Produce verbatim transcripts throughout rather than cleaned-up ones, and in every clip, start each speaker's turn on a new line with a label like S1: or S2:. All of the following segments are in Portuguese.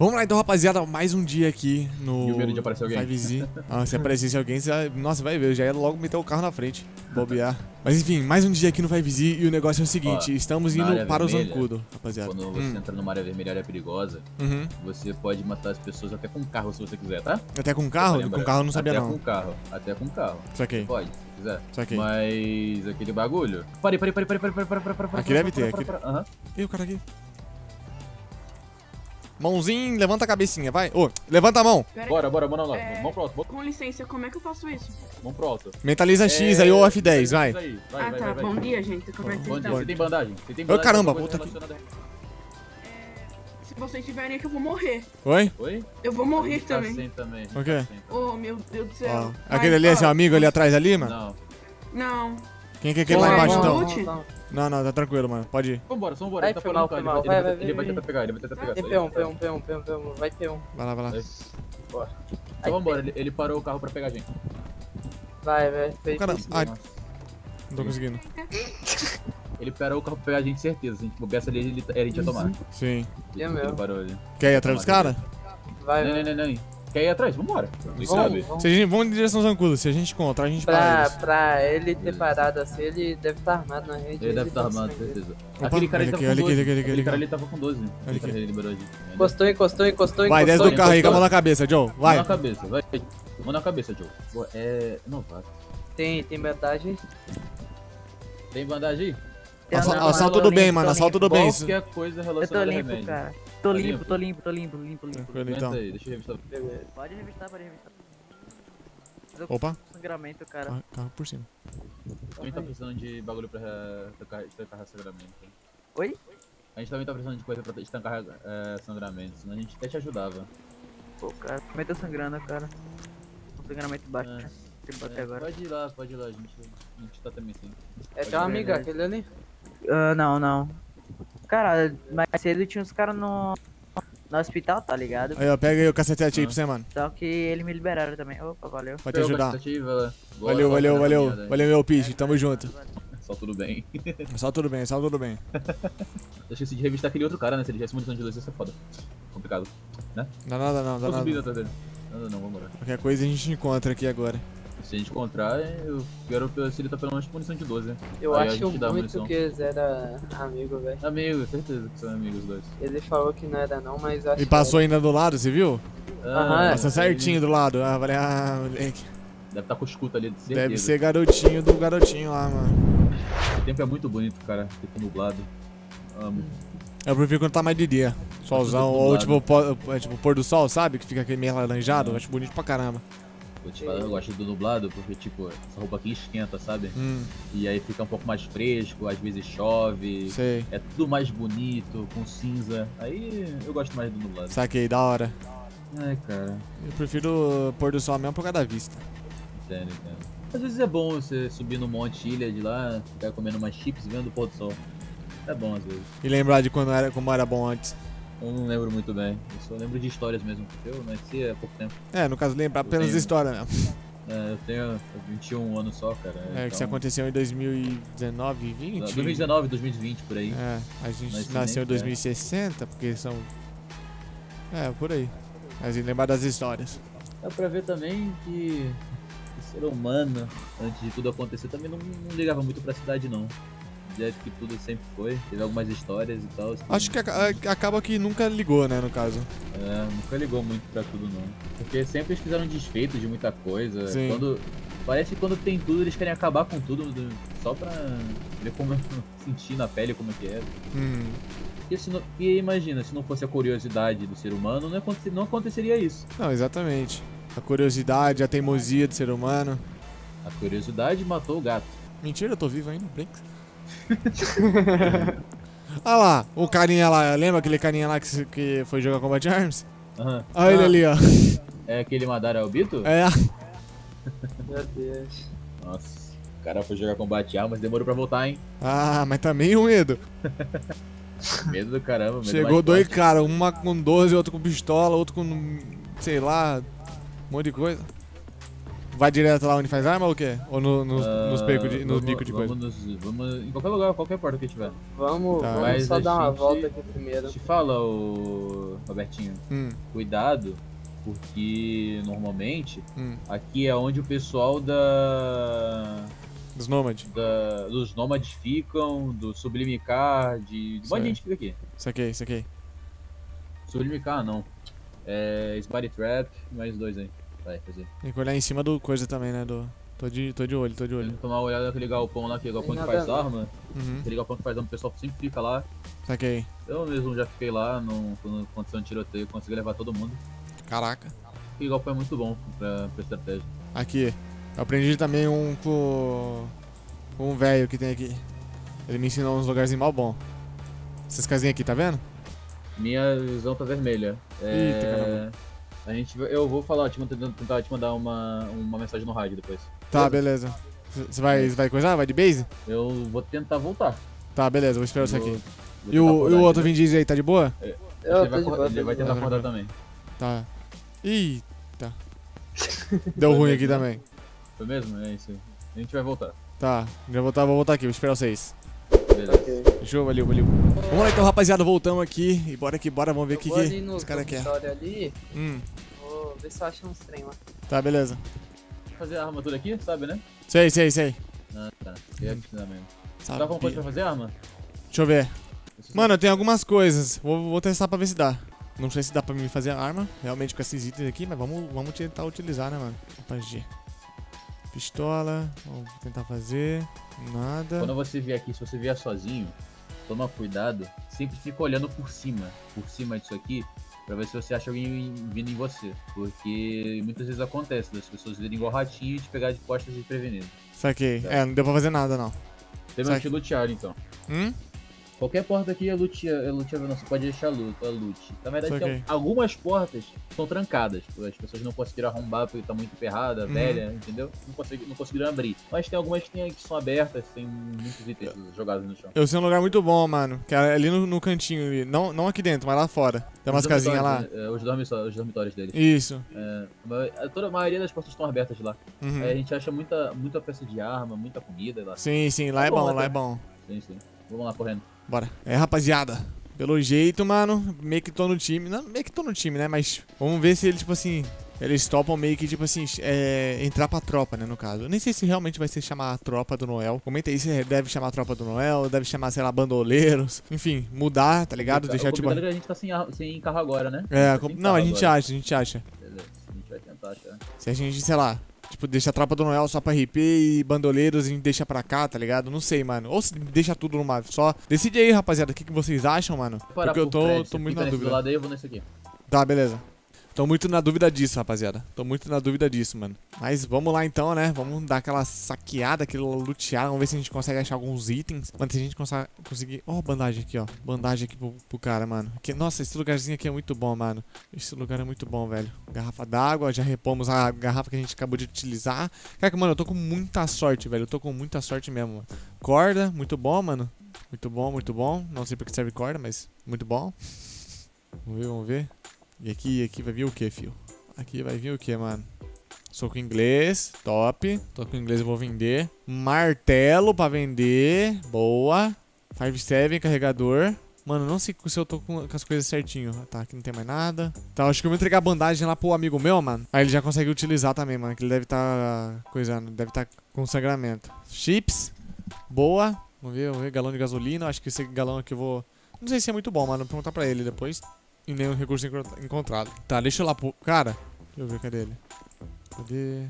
S1: Vamos lá então, rapaziada, mais um dia aqui no
S2: E o medo de aparecer alguém?
S1: five Z. Ah, se aparecesse alguém, você vai... Nossa, vai ver, eu já ia logo meter o carro na frente, bobear. Mas enfim, mais um dia aqui no five Z e o negócio é o seguinte,
S2: Ó,
S1: estamos
S2: na
S1: indo
S2: área
S1: para o
S2: vermelha,
S1: Zancudo, rapaziada.
S2: Quando você
S1: Hum.
S2: entra numa área vermelha, área perigosa,
S1: Uhum.
S2: você pode matar as pessoas até com carro, se você quiser, tá?
S1: Até com carro?
S2: Lembra?
S1: Com carro eu não sabia
S2: até
S1: não.
S2: com carro, até com carro.
S1: Saquei.
S2: Pode, se quiser.
S1: Saquei.
S2: Mas aquele bagulho... Parei, parei, parei, parei, parei, parei, parei, parei, parei,
S1: Aqui deve ter,
S2: parei,
S1: aqui.
S2: parei, aham.
S1: Ih, o cara aqui. Mãozinha, levanta a cabecinha, vai. Ô, levanta a mão.
S2: Bora, bora, mão lá.
S3: É...
S2: Mão pro alto,
S3: Com licença, como é que eu faço isso?
S2: mão pro alto.
S1: Mentaliza X aí ou F dez, vai.
S2: Vai, vai,
S3: ah,
S2: vai,
S3: tá.
S2: vai, vai.
S3: Bom dia, gente. Como é que
S2: Bom
S3: vocês
S2: dia,
S3: estão?
S2: você tem bandagem? Você tem
S1: Ô,
S2: bandagem?
S1: caramba,
S2: alguma coisa
S1: puta que-
S2: relacionada-
S3: É... Se vocês tiverem aqui, eu vou morrer.
S1: Oi?
S2: Oi?
S3: Eu vou morrer
S2: Tá
S3: também.
S2: sem também.
S1: O quê?
S2: tá sem também.
S3: Oh, meu Deus do céu.
S1: Ó, aquele ali é seu amigo ali atrás ali, mano?
S2: Não.
S3: Não.
S1: Quem que é aquele lá
S3: Oi,
S1: embaixo
S3: não.
S1: então? Não, não, tá tranquilo, mano. Pode ir.
S2: Vambora, vambora.
S4: Vai,
S2: Ele tá
S4: foi
S2: falando
S4: mal,
S2: com
S4: foi
S2: ele,
S4: mal.
S2: ele
S4: Vai,
S2: vai-
S4: vai,
S2: Ele vai
S4: vai.
S2: tentar pegar, ele vai tentar pegar.
S4: Tem
S2: só
S4: P um,
S2: ele.
S4: P um, P um, P um, P um. Vai P um.
S1: Vai lá, vai lá.
S4: Bora.
S2: Então vambora, ele, ele parou o carro pra pegar a gente.
S4: Vai, vai. Fez
S1: Caramba,
S4: isso
S1: ai,
S4: mesmo.
S1: não tô conseguindo.
S2: Ele parou o carro pra pegar a gente, certeza. Se a gente bobeasse ali, ele, a gente ia tomar.
S1: Sim.
S4: É
S2: Ele
S4: mesmo.
S2: parou ali.
S1: Quer ir atrás dos caras?
S4: Vai,
S2: Não,
S4: vai.
S2: não, não, não. Quer ir atrás? Vambora. Quem
S4: Vamos,
S2: sabe?
S4: vamos.
S1: Se a gente, vamos em direção Zancudo. Se a gente encontrar, a gente para
S4: Pra,
S1: eles.
S4: pra ele ter parado assim, ele deve estar armado na rede.
S2: Ele deve estar
S4: tá
S2: armado,
S4: sem medo.
S2: certeza.
S1: Opa,
S2: Aquele cara ali
S1: olha
S2: tava
S1: aqui,
S2: com
S1: olha aqui,
S2: doze.
S1: olha aqui, olha
S2: Aquele cara
S1: aqui.
S2: ali tava com doze.
S1: Olha
S2: Aquele cara
S1: aqui.
S2: ali liberou a gente.
S4: Encostou, encostou, encostou,
S1: Vai, desce
S4: encostou.
S1: do carro aí com a
S4: encostou.
S1: mão na cabeça, Joe.
S2: Mão
S1: Vai.
S2: na cabeça, vai. Mão na cabeça, Joe. Boa, é... Novato.
S4: Tem, tem bandagem.
S2: Tem bandagem aí?
S1: Assa-
S5: Não,
S1: Assalto
S5: tô
S1: tudo bem,
S5: limpo,
S1: mano.
S5: tô
S1: Assalto
S5: limpo.
S1: tudo bem. Isso-
S2: Qualquer coisa
S5: Eu tô
S2: relacionada a
S5: limpo,
S2: remédio.
S5: cara. Tô
S2: Tá
S5: limpo,
S2: limpo?
S5: tô limpo, tô limpo, limpo, limpo.
S1: Tranquilo,
S2: Aguenta
S1: então.
S2: aí, deixa eu revistar.
S4: Beleza.
S5: Pode revistar, pode revistar. Tô com
S1: Opa.
S5: sangramento, cara.
S1: Carro, carro por cima.
S2: Também tá precisando de bagulho pra estancar, estancar sangramento.
S5: Oi?
S2: A gente também tá precisando de coisa pra estancar é, sangramento, senão a gente até te ajudava.
S5: Pô, cara, também tô sangrando, cara. Com sangramento baixo.
S2: É.
S5: Tem que bater
S2: É,
S5: agora.
S2: pode ir lá, pode ir lá, a gente, a gente tá também sim.
S4: É teu amigo aquele ali?
S5: Ah, não, não. Cara, mais cedo tinha uns caras no... no hospital, tá ligado?
S1: Aí, ó, pega aí o cacetete aí pra você, mano.
S5: Só que eles me liberaram também. Opa, valeu.
S1: Pra te ajudar.
S2: Boa,
S1: Valeu,
S2: sorte
S1: valeu,
S2: na
S1: valeu.
S2: caminhada aí.
S1: Valeu, meu piche. Tamo junto.
S2: Só tudo bem.
S1: Só tudo bem, só tudo bem.
S2: Eu esqueci de revistar aquele outro cara, né? Se ele tivesse munição de luz, isso é foda. Complicado.
S1: Não dá nada não, dá
S2: Tô subindo
S1: nada.
S2: atrás dele. Nada não, vamos embora.
S1: Qualquer coisa a gente encontra aqui agora.
S2: Se a gente encontrar, eu quero se ele tá pelo menos com munição de doze, né?
S4: Eu
S2: Aí a
S4: acho
S2: gente dá
S4: muito
S2: munição.
S4: que eles eram amigos, velho.
S2: Amigos, certeza que são amigos os dois.
S4: Ele falou que não era não, mas acho
S1: E passou ainda do lado, você viu?
S4: Aham, é.
S1: Passa certinho do lado. Ah, falei, ah, moleque.
S2: Deve estar com o escuta ali, de certeza.
S1: Deve ser garotinho do garotinho lá, mano.
S2: O tempo é muito bonito, cara. Tempo nublado. Amo.
S1: Eu prefiro quando tá mais de dia. Solzão,
S2: tudo
S1: ou
S2: nublado.
S1: tipo, pó- é, tipo pôr do sol, sabe? Que fica aquele meio alaranjado. Eu acho bonito pra caramba.
S2: Vou te falar, eu gosto do nublado porque, tipo, essa roupa aqui esquenta, sabe?
S1: Hum,
S2: E aí fica um pouco mais fresco, às vezes chove.
S1: sei.
S2: É tudo mais bonito, com cinza. Aí eu gosto mais do nublado.
S1: Saquei, da hora.
S2: Ai, cara.
S1: Eu prefiro pôr do sol mesmo por causa da vista.
S2: Entendo, entendo. Às vezes é bom você subir no monte ilha de lá, ficar comendo umas chips e vendo o pôr do sol. É bom às vezes.
S1: E lembrar de quando era, como era bom antes.
S2: Eu não lembro muito bem. Eu só lembro de histórias mesmo. Eu nasci há pouco tempo.
S1: É, no caso, lembrar pelas
S2: tenho-
S1: histórias mesmo.
S2: É, eu tenho vinte e um anos só, cara.
S1: É,
S2: então,
S1: que isso aconteceu em dois mil e dezenove, vinte.
S2: dois mil e dezenove, dois mil e vinte, por aí.
S1: É, a gente
S2: Nascimento,
S1: nasceu em
S2: é.
S1: dois mil e sessenta, porque são... É, por aí. Mas e lembrar das histórias.
S2: Dá pra ver também que o ser humano, antes de tudo acontecer, também não, não ligava muito pra cidade, não. Do jeito que tudo sempre foi. Teve algumas histórias e tal. assim,
S1: Acho que aca- acaba que nunca ligou, né, no caso.
S2: É, nunca ligou muito pra tudo, não. Porque sempre eles fizeram desfeito de muita coisa.
S1: Sim.
S2: Quando, parece que quando tem tudo, eles querem acabar com tudo, do- só pra ver como sentir na pele como é que é.
S1: Hum,
S2: Porque, se não, porque imagina, se não fosse a curiosidade do ser humano, não, aconte- não aconteceria isso.
S1: não, exatamente. A curiosidade, a teimosia do ser humano.
S2: A curiosidade matou o gato.
S1: Mentira, eu tô vivo ainda, brinks. Olha lá, o carinha lá, lembra aquele carinha lá que, se- que foi jogar Combat Arms?
S2: Aham.
S1: Olha ele
S2: Ah,
S1: ali, ó.
S2: É aquele Madara Obito?
S1: É,
S4: Meu Deus.
S2: Nossa, o cara foi jogar combate armas, demorou pra voltar, hein?
S1: ah, mas também um medo.
S2: Medo do caramba, medo
S1: Chegou
S2: mais
S1: dois
S2: forte.
S1: caras, uma com doze, outro com pistola, outro com, sei lá, um monte de coisa. vai direto lá onde faz arma ou o quê? Ou no, nos,
S2: Ah,
S1: nos, beco de, nos
S2: vamos-
S1: bicos de coisa?
S2: vamos, nos- vamos em qualquer lugar, qualquer porta que tiver.
S4: Vamos,
S1: Tá.
S4: vamos
S2: Mas
S4: só
S2: a
S4: dar uma
S2: gente-
S4: volta aqui primeiro.
S2: Te fala, o Robertinho,
S1: Hum,
S2: cuidado, porque normalmente
S1: hum.
S2: aqui é onde o pessoal da,
S1: Dos nômades.
S2: da dos nômades ficam, do Sublime Car, de, de um monte
S1: Sei.
S2: de gente fica aqui.
S1: Isso aqui, isso aqui.
S2: Sublime Car não. É Spotty Trap, mais dois aí. Vai fazer.
S1: Tem que olhar em cima do coisa também, né? Do... Tô, de, tô de olho, tô de
S2: Tem
S1: olho.
S2: que tomar uma olhada naquele galpão lá, aquele galpão
S4: Tem
S2: que
S4: nada
S2: faz
S4: a ver.
S2: arma.
S1: Uhum.
S2: Aquele galpão que faz arma, o pessoal sempre fica lá.
S1: Saquei.
S2: Eu mesmo já fiquei lá, no, quando aconteceu um tiroteio, consegui levar todo mundo.
S1: Caraca.
S2: Aquele galpão é muito bom pra, pra estratégia.
S1: Aqui. Eu aprendi também um com... com um velho que tem aqui. Ele me ensinou uns lugarzinhos mal bom. Essas casinhas aqui, tá vendo?
S2: Minha visão tá vermelha. É,
S1: Eita, caramba.
S2: A gente, eu vou falar, te mandar- tentar te mandar uma, uma mensagem no rádio depois.
S1: Tá, beleza. Você vai, cê vai coisar? Vai de base?
S2: Eu vou tentar voltar.
S1: Tá, beleza, vou esperar você
S2: Vou-
S1: aqui.
S2: vou
S1: E o,
S2: tentar
S1: e o
S2: acordar,
S1: outro
S2: entendeu?
S1: Vin Diesel aí, tá de boa?
S2: Ele
S4: Eu
S2: vai,
S4: tô de
S2: acor-
S4: boa,
S2: ele
S4: tô
S2: vai
S4: de
S2: tentar
S4: boa.
S2: acordar também.
S1: Tá. Eita. Deu ruim aqui também.
S2: Foi mesmo? É isso aí. A gente vai voltar.
S1: Tá, já vou voltar, vou voltar aqui, vou esperar vocês.
S2: Beleza.
S4: Ok.
S1: Fechou? Valeu, valeu. Vamos lá então, rapaziada, voltamos aqui. E bora que bora, vamos ver o
S4: Eu
S1: que,
S4: vou ali
S1: que
S4: no
S1: os caras querem.
S4: dormitório ali,
S1: Hum,
S4: vou ver se eu acho uns trem lá.
S1: tá, beleza.
S2: Fazer a arma toda aqui, sabe, né?
S1: Sei, sei, sei.
S2: Ah, tá. Eu ia te ensinar mesmo. Tá
S1: Sabia.
S2: alguma coisa pra fazer arma?
S1: Deixa eu ver.
S2: Preciso-
S1: Mano, eu tenho algumas coisas. Vou, vou testar pra ver se dá. Não sei se dá pra mim fazer arma, realmente com esses itens aqui, mas vamos, vamos tentar utilizar, né, mano? Opa, G. Pistola, vamos tentar fazer. Nada.
S2: Quando você vier aqui, se você vier sozinho, toma cuidado. Sempre fica olhando por cima. Por cima disso aqui. Pra ver se você acha alguém vindo em você. Porque muitas vezes acontece das pessoas virem igual ratinho e te pegar de costas e prevenir.
S1: Saquei. É, não deu pra fazer nada, não.
S2: Temos
S1: Saque.
S2: que lutear então.
S1: Hum?
S2: Qualquer porta aqui é lutear, é lutear, não, você pode deixar luta, é lute. Na verdade,
S1: Saquei.
S2: tem algumas portas estão trancadas. As pessoas não conseguiram arrombar porque tá muito emperrada,
S1: Uhum.
S2: velha, entendeu? Não, consegui, não conseguiram abrir. Mas tem algumas que, tem, que são abertas, tem muitos itens jogados no chão.
S1: Eu sei um lugar muito bom, mano. Que é ali no, no cantinho ali. Não, não aqui dentro, mas lá fora. Tem umas
S2: Os
S1: casinhas lá.
S2: dormitórios, né? É, os, dormitórios, os dormitórios deles.
S1: Isso.
S2: É, a ma- toda a maioria das portas estão abertas lá.
S1: Uhum.
S2: Aí a gente acha muita, muita peça de arma, muita comida lá.
S1: Sim, sim, lá
S2: Tá
S1: é
S2: bom,
S1: bom,
S2: até.
S1: lá é bom.
S2: Sim, sim. Vamos lá correndo.
S1: Bora. É, rapaziada. Pelo jeito, mano, meio que tô no time. Não, meio que tô no time, né? Mas vamos ver se ele, tipo assim, eles topam meio que, tipo assim, é, entrar pra tropa, né, no caso. Eu nem sei se realmente vai ser chamar a tropa do Noel. Comenta aí se deve chamar a tropa do Noel, deve chamar, sei lá, bandoleiros. Enfim, mudar, tá ligado?
S2: O
S1: Deixar, tipo...
S2: complicado é que a gente tá sem, ar- sem carro agora, né?
S1: É,
S2: Tá
S1: com-
S2: sem
S1: não, a
S2: carro
S1: gente
S2: agora.
S1: acha, a gente acha.
S2: Beleza, a gente vai tentar achar.
S1: Se a gente, sei lá, tipo, deixa a tropa do Noel só pra R P e bandoleiros a gente deixa pra cá, tá ligado? Não sei, mano. Ou se deixa tudo numa só. Decide aí, rapaziada, o que, que vocês acham, mano?
S2: Vou parar
S1: Porque eu
S2: por
S1: tô,
S2: prédio,
S1: tô
S2: você
S1: muito
S2: fica
S1: na
S2: nesse
S1: dúvida.
S2: do lado aí, eu vou nesse aqui.
S1: Tá, beleza. Tô muito na dúvida disso, rapaziada. Tô muito na dúvida disso, mano. Mas vamos lá então, né? Vamos dar aquela saqueada, aquele lutear. Vamos ver se a gente consegue achar alguns itens. Mano, se a gente consegue conseguir... Ó, bandagem aqui, ó. Bandagem aqui pro, pro cara, mano. Aqui, nossa, esse lugarzinho aqui é muito bom, mano. Esse lugar é muito bom, velho. Garrafa d'água. Já repomos a garrafa que a gente acabou de utilizar. Cara, mano, eu tô com muita sorte, velho. Eu tô com muita sorte mesmo, mano. Corda, muito bom, mano. Muito bom, muito bom. Não sei pra que serve corda, mas muito bom. Vamos ver, vamos ver. E aqui, aqui vai vir o que, fio? Aqui vai vir o que, mano? Soco inglês, top. Soco inglês eu vou vender. Martelo pra vender. Boa. cinco sete, carregador. Mano, não sei se eu tô com, com as coisas certinho. Tá, aqui não tem mais nada. Tá, acho que eu vou entregar a bandagem lá pro amigo meu, mano. Aí ele já consegue utilizar também, mano. Que ele deve tá coisando, deve tá com sangramento. Chips. Boa. Vamos ver, vamos ver. Galão de gasolina. Acho que esse galão aqui eu vou... Não sei se é muito bom, mano. Vou perguntar pra ele depois. E nenhum recurso encont- encontrado. Tá, deixa eu lá pro... Cara, deixa eu ver, cadê ele? Cadê?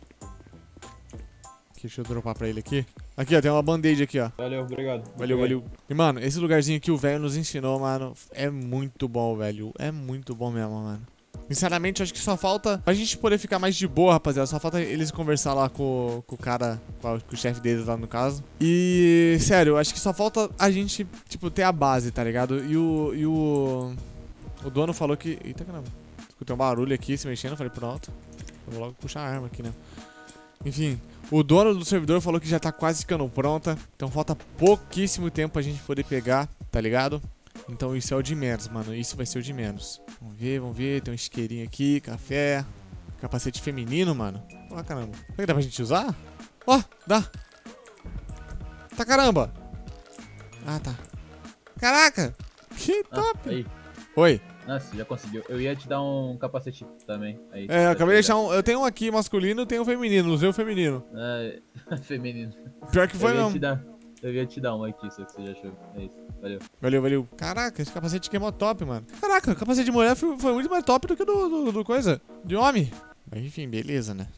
S1: Aqui, deixa eu dropar pra ele aqui. Aqui, ó, tem uma band-aid aqui, ó.
S2: Valeu, obrigado.
S1: Valeu, valeu. E, mano, esse lugarzinho que o velho nos ensinou, mano, é muito bom, velho. É muito bom mesmo, mano. Sinceramente, eu acho que só falta pra gente poder ficar mais de boa, rapaziada. Só falta eles conversar lá com, com o cara, com o chefe deles lá no caso. E, sério, eu acho que só falta a gente, tipo, ter a base, tá ligado? E o... E o... O dono falou que... Eita, caramba. Escutei um barulho aqui se mexendo, falei, pronto. Eu vou logo puxar a arma aqui, né? Enfim, o dono do servidor falou que já tá quase ficando pronta. Então falta pouquíssimo tempo pra gente poder pegar, tá ligado? Então isso é o de menos, mano. Isso vai ser o de menos. Vamos ver, vamos ver. Tem um isqueirinho aqui, café. Capacete feminino, mano. Ó, caramba. Será que dá pra gente usar? Ó, dá. Tá, caramba. Ah, tá. Caraca. Que top.
S2: Ah, aí.
S1: Oi.
S2: Nossa, já conseguiu. Eu ia te dar um capacete também. Aí,
S1: É, eu acabei de deixar um... Eu tenho um aqui masculino e tenho um feminino. Usei o feminino.
S2: Ah, feminino.
S1: Pior que foi
S2: eu ia
S1: mesmo.
S2: te dar, eu ia te dar um aqui, só que você já achou. É isso. Valeu.
S1: Valeu, valeu. Caraca, esse capacete aqui é mó top, mano. Caraca, o capacete de mulher foi, foi muito mais top do que do, do, do coisa. De homem. Mas enfim, beleza, né?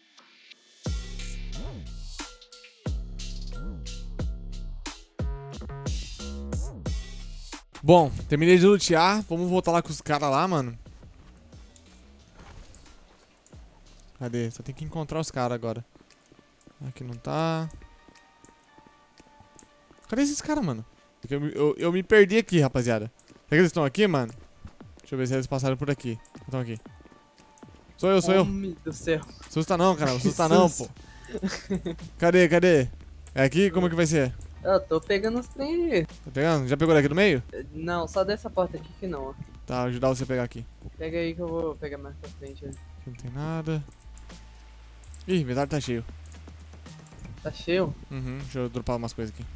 S1: Bom, terminei de lutear. Vamos voltar lá com os caras lá, mano. Cadê? Só tem que encontrar os caras agora. Aqui não tá. Cadê esses caras, mano? Eu, eu, eu me perdi aqui, rapaziada. Será que eles estão aqui, mano? Deixa eu ver se eles passaram por aqui. Estão aqui. Sou eu, sou eu.
S4: Homem do céu.
S1: Assusta não, cara. Assusta não, pô. Cadê, cadê? É aqui? Como é que vai ser?
S4: Eu tô pegando os trem aí.
S1: Tá pegando? Já pegou daqui do meio?
S4: Não, só dessa porta aqui que não, ó.
S1: Tá, vou ajudar você a pegar aqui.
S4: Pega aí que eu vou pegar mais pra frente. Ó.
S1: Aqui não tem nada. Ih, o inventário tá cheio.
S4: Tá cheio?
S1: Uhum, deixa eu dropar umas coisas aqui.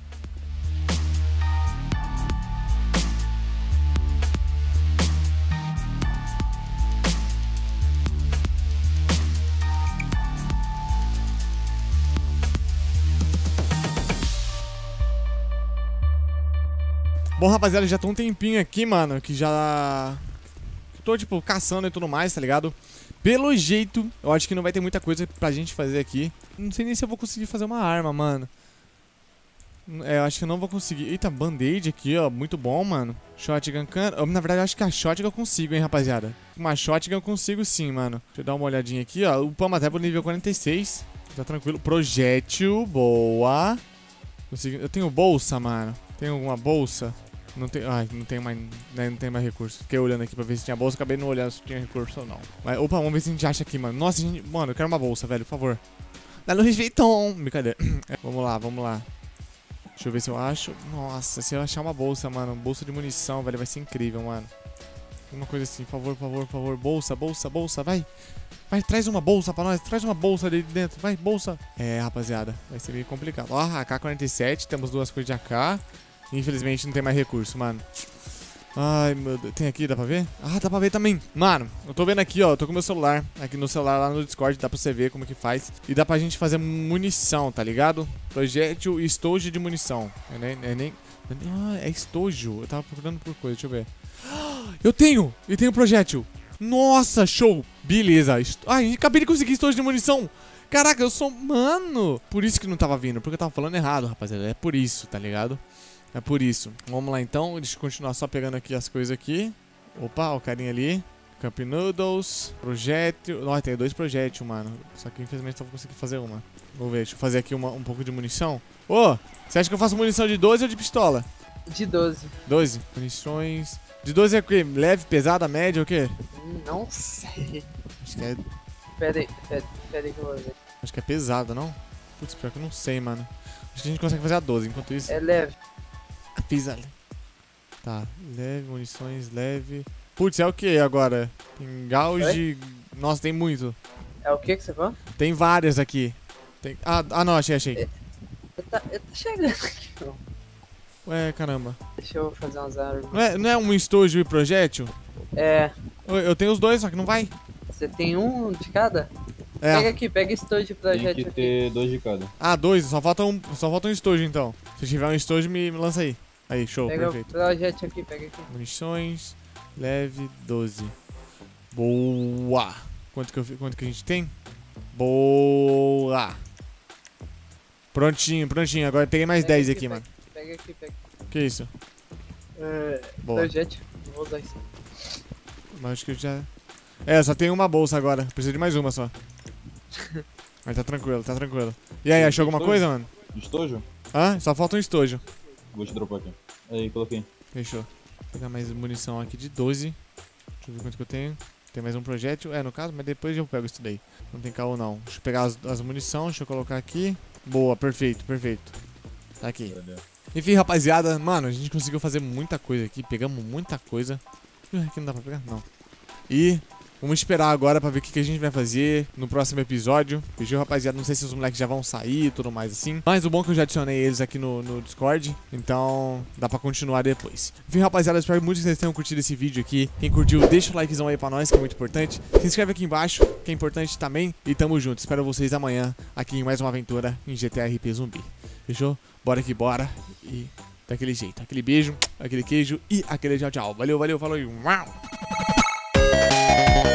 S1: Bom, rapaziada, já tô um tempinho aqui, mano, que já... Tô, tipo, caçando e tudo mais, tá ligado? Pelo jeito, eu acho que não vai ter muita coisa pra gente fazer aqui. Não sei nem se eu vou conseguir fazer uma arma, mano. É, eu acho que eu não vou conseguir. Eita, band-aid aqui, ó, muito bom, mano. Shotgun can... Na verdade, eu acho que a shotgun eu consigo, hein, rapaziada. Uma shotgun eu consigo sim, mano. Deixa eu dar uma olhadinha aqui, ó. O Pama até pro nível quarenta e seis. Tá tranquilo. Projétil, boa. Consegui... Eu tenho bolsa, mano. Tem alguma bolsa? Não tem, ai, não tem mais, né, não tem mais recurso. Fiquei olhando aqui pra ver se tinha bolsa, acabei não olhando se tinha recurso ou não. Mas, opa, vamos ver se a gente acha aqui, mano. Nossa, gente, mano, eu quero uma bolsa, velho, por favor. Dá no Louis Vuitton. Brincadeira. Vamos lá, vamos lá. Deixa eu ver se eu acho. Nossa, se eu achar uma bolsa, mano, bolsa de munição, velho, vai ser incrível, mano. Uma coisa assim, por favor, por favor, por favor. Bolsa, bolsa, bolsa, vai. Vai, traz uma bolsa pra nós, traz uma bolsa ali dentro, vai, bolsa. É, rapaziada, vai ser meio complicado. Ó, A K quarenta e sete, temos duas coisas de A K. Infelizmente não tem mais recurso, mano. Ai, meu Deus. Tem aqui, dá pra ver? Ah, dá pra ver também. Mano, eu tô vendo aqui, ó. Eu tô com meu celular. Aqui no celular, lá no Discord, dá pra você ver como que faz. E dá pra gente fazer munição, tá ligado? Projétil e estojo de munição. É nem... É nem... Ah, é estojo. Eu tava procurando por coisa, deixa eu ver. Eu tenho! Eu tenho projétil. Nossa, show! Beleza. Est... Ai, acabei de conseguir estojo de munição. Caraca, eu sou... Mano! Por isso que não tava vindo. Porque eu tava falando errado, rapaziada. É por isso, tá ligado? É por isso. Vamos lá então, deixa eu continuar só pegando aqui as coisas aqui. Opa, o carinha ali. Cup Noodles, projétil. Nossa, tem dois projétil, mano. Só que infelizmente só vou conseguir fazer uma. Vamos ver, deixa eu fazer aqui uma, um pouco de munição. Ô, oh, você acha que eu faço munição de doze ou de pistola?
S4: De doze.
S1: doze. Munições. De doze é o quê? Leve, pesada, média ou o quê?
S4: Não sei.
S1: Acho que é.
S4: Pera aí, pera, pera aí que eu vou ver.
S1: Acho que é pesada, não? Putz, pior que eu não sei, mano. Acho que a gente consegue fazer a doze, enquanto isso.
S4: É leve.
S1: Pisa ali. Tá, leve, munições, leve. Putz, é o que agora? Tem gauge. Nossa, tem muito.
S4: É o que que você falou?
S1: Tem várias aqui. Tem... Ah, ah, não, achei, achei.
S4: Eu tá, eu tô chegando aqui, não.
S1: Ué, caramba.
S4: Deixa eu fazer umas armas.
S1: Não é, não é um estojo e projétil?
S4: É,
S1: Eu, eu tenho os dois, só que não vai.
S4: você tem um de cada? Pega
S1: É.
S4: aqui, pega estojo de
S2: Tem
S4: projeto
S2: que
S4: aqui.
S2: ter dois de cada.
S1: Ah, dois. Só falta um, só falta um estojo, então. Se tiver um estojo, me, me lança aí. Aí, show,
S4: Pega
S1: perfeito.
S4: o projeto aqui, pega aqui.
S1: Munições, leve, doze. Boa! Quanto que, eu, fi- quanto que a gente tem? Boa! Prontinho, prontinho. Agora eu peguei mais
S4: Pega
S1: dez
S4: aqui,
S1: aqui,
S4: pega-
S1: mano.
S4: Pega aqui, pega.
S1: Que isso?
S4: É,
S1: Boa.
S4: projeto, vou usar isso.
S1: Mas acho que eu já... É, só tem uma bolsa agora. Preciso de mais uma só. Mas tá tranquilo, tá tranquilo. E aí, achou alguma coisa, mano?
S2: Estojo?
S1: Hã? Só falta um estojo.
S2: Vou te dropar aqui. Aí, coloquei.
S1: Fechou. Vou pegar mais munição aqui de doze. Deixa eu ver quanto que eu tenho. Tem mais um projétil. É, no caso, mas depois eu pego isso daí. Não tem caô, não. Deixa eu pegar as, as munição. Deixa eu colocar aqui. Boa, perfeito, perfeito. Tá aqui.
S2: Valeu.
S1: Enfim, rapaziada. Mano, a gente conseguiu fazer muita coisa aqui. Pegamos muita coisa. Ih, aqui não dá pra pegar? Não. E Vamos esperar agora pra ver o que, que a gente vai fazer no próximo episódio. Fechou, rapaziada? Não sei se os moleques já vão sair e tudo mais assim. Mas o bom é que eu já adicionei eles aqui no, no Discord. Então dá pra continuar depois. Enfim, rapaziada, espero muito que vocês tenham curtido esse vídeo aqui. Quem curtiu, deixa o likezão aí pra nós, que é muito importante. Se inscreve aqui embaixo, que é importante também. E tamo junto. Espero vocês amanhã aqui em mais uma aventura em G T A R P Zumbi. Fechou? Bora que bora. E daquele jeito. Aquele beijo, aquele queijo e aquele tchau, tchau. Valeu, valeu, falou e uau!